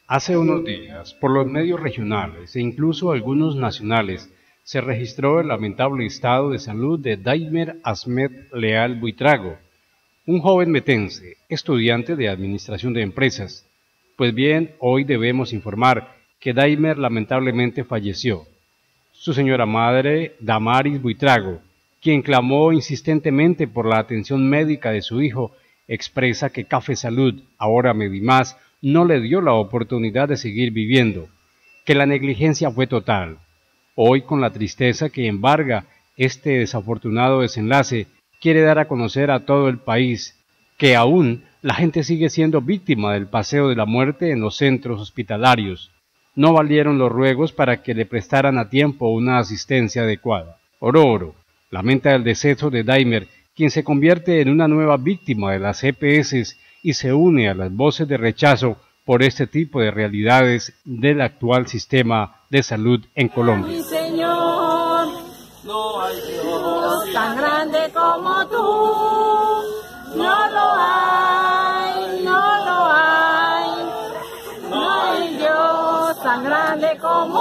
Hace unos días, por los medios regionales e incluso algunos nacionales, se registró el lamentable estado de salud de Daimer Ahmed Leal Buitrago, un joven metense, estudiante de Administración de Empresas. Pues bien, hoy debemos informar que Daimer lamentablemente falleció. Su señora madre, Damaris Buitrago, quien clamó insistentemente por la atención médica de su hijo, expresa que Café Salud, ahora Medimás, no le dio la oportunidad de seguir viviendo, que la negligencia fue total. Hoy, con la tristeza que embarga este desafortunado desenlace, quiere dar a conocer a todo el país que aún la gente sigue siendo víctima del paseo de la muerte en los centros hospitalarios. No valieron los ruegos para que le prestaran a tiempo una asistencia adecuada. Ororo lamenta el deceso de Daimer, quien se convierte en una nueva víctima de las EPS y se une a las voces de rechazo por este tipo de realidades del actual sistema de salud en Colombia. Mi Señor, no hay Dios tan grande como tú, no lo hay, no lo hay, no hay Dios tan grande como